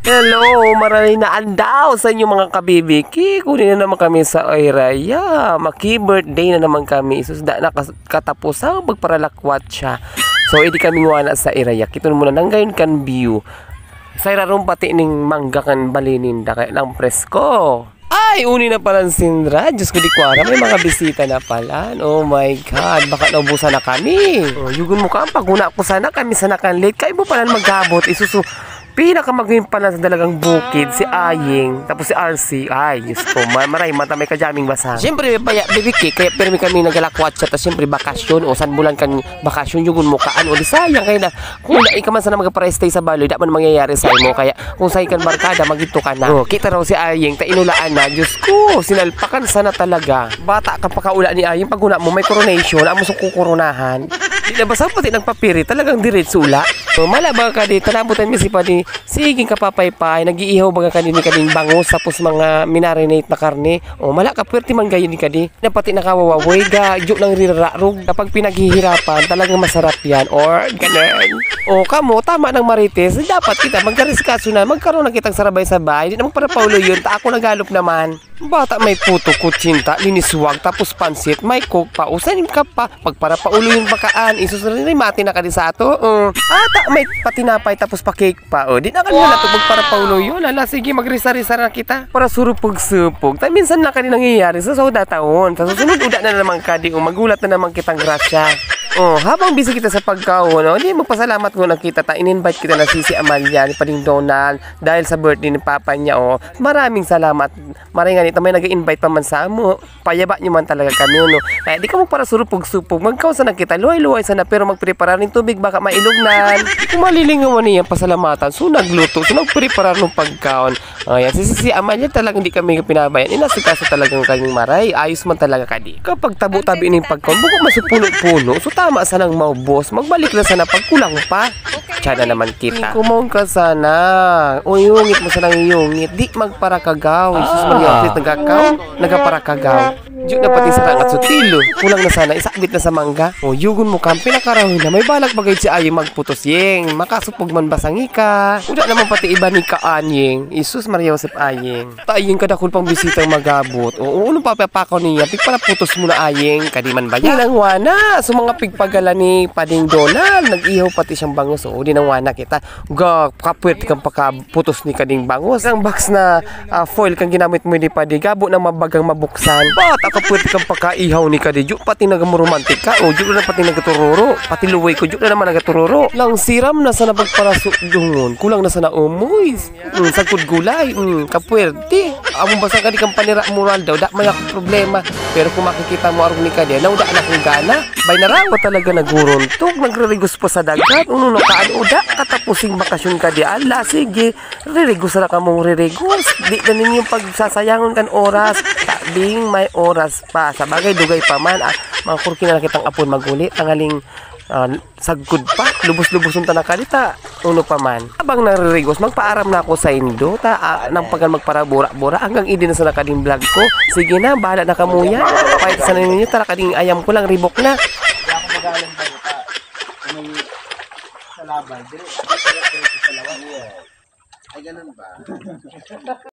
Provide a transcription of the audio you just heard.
Hello, maraming na andaw sa inyo mga kabibiki. Kunin na naman kami sa Ayraya. Maki-birthday na naman kami. Isusda na katapos ang magparalakwat siya. So, edi kami ngwana sa Ayraya. Kito muna nang gayon kan view. Sa iraron pati ning mangga kan balininda. Kaya lang presko. Ay, uni na pala Sindra. Diyos ko di kwara. May mga bisita na pala. Oh my God. Baka naubusan na kami. Oh, yugon mo ka. Paguna ko sana kami sana kan late. Kaya mo pala magkabot. Isusu. Pinakamagaling pala sa dalagang bukid, si Aying, tapos si RC. Ay, Diyos ko, maray mata may kajaming basa. Siyempre, bibiki, kaya pero kami nagalakwat siya, tapos siyempre bakasyon, o san bulan kan bakasyon, yung mukaan, o di sayang, kaya na, kung naay ka man sana magpa-stay sa baloy, dapat mangyayari sa mo, kaya kung sa'yo kan barkada, magito ka na. O, kita raw si Aying, tainulaan na, Diyos ko, sinalpakan sana talaga. Bata ka pakaula ni Aying, pag una mo, may coronation, amo sa kukuronahan. Di na basa pati nagpapiri, talagang diretso ula. So, malaba ka di, tanabutan mi si Padi, sige kapapaypay, nag-iihaw baga kanini kading bangus, tapos mga minarinate na karne. O, mala ka, pwerte man gayon ni kadi. Napati nakawawawoy, ga, juk lang rirararog. Kapag pinaghihirapan, talagang masarap yan. Or, ganun. O, kamo, tama ng marites, dapat kita magkariskaso na, magkaroon na kitang sarabay-sabay. Di na magparapaulo yun, ta ako nagalop naman. Bata may puto, kutsinta, liniswag, tapos pansit, may coke pa, usanin ka pa, pagparapaulo yung bakaan, isusunod mati na ka di sa ato. Ata, may patinapay, tapos pa cake pa, di na kanina na ito magparapaulo yun, ala, sige, magrisa-risa na kita, para surupog-supog. Minsan na kanina nangyayari sa sauda taon, sa susunod uda na naman ka di, magulat na naman kitang grasya. Oh, habang busy kita sa pagkaon, hindi magpasalamat ko nakita ta, in-invite kita na si Amalia ni Pading Donald dahil sa birthday ni Papa niya. Oh, maraming salamat. Maraming ganito may nag-invite pa man sa amo. Payaba niyo man talaga kami no. Kaya di ka mo para surupog-supog. Magkaon sana kita, luway-luway sana pero magprepara ng tubig baka mailugnan. Kung malilingawan niya pasalamatan, so nagluto, so nagprepara ng pagkaon. Ayan, si Amalia talagang hindi kami pinabayan. Inasikaso talagang kaming maray. Ayos man talaga kadi. Kapag tabo-tabi ning pagkaon, buko masupuno-puno. So tama sanang maubos, magbalik na sana pag kulang pa. Tiyan na naman kita. Kumong ka sana. Uyungit mo sanang iyungit. Di magparakagaw. Isus mag-iapit nagakaw. Nagaparakagaw. Diyo na pati sa rangat sutilo. Kulang na sana. Isakbit na sa mangga. O yugon mo kampi na karawin na. May balak bagay si Aying magputos yeng. Makasupog man basangi ka. Uda naman pati iba ni Kaanyeng. Isus Maria Josep Aying. Aying kadakul pang bisitang magabot. O unong papapakaw niya. Pigpara putos mo na Aying. Kadiman ba yan? Dinangwana. So mga pigpagala ni Pading Donald. Nag-ihaw pati siyang bangus. O dinangwana kita. Kapwerte kang pakaputos ni Kading bangus. Ang box na foil kang ginamit mo ni Pading. Gabo na mabagang mabuksan. Bata kapwerte kang pakaihaw ni Kading. Juk pati nagamuromantik ka. O juk na pati nagatururo. Pati luway ko. Juk na naman nagatururo. Lang siram na sa napagparasok dungon. Kulang na sa naumoy. Sagkod gulay. Kapwerte. Among basa ka di kang panira moral daw. Da may ako problema. Pero kung makikita mo arog ni Kading. Nauda na kong gana. Bay narawa talaga naguruntog. Nagririgos pa sa dagat. Uno kaan uda. Katapusing bakasyon ka di. Ala sige. Ririgos na ka mong ririgos. Di na ninyong pagsasayangon kan oras. Tabing may oras pa. Sa bagay dugay pa man. Mga kurki na kitang apon magulit. Tangaling sagkod pa. Lubos-lubos yung tanakalita. Uno pa man. Habang naririgos, magpaaram na ako sa indo. Nang pagkan magparabura-bura. Hanggang hindi na sa nakaling vlog ko. Sige na, bahala na kamuya. Kahit sa ninyo, tarakading ayam ko lang, ribok na. Kaya ako magaling ba ito? Kung may sa laban, dire sa laban. Ay, ganun ba?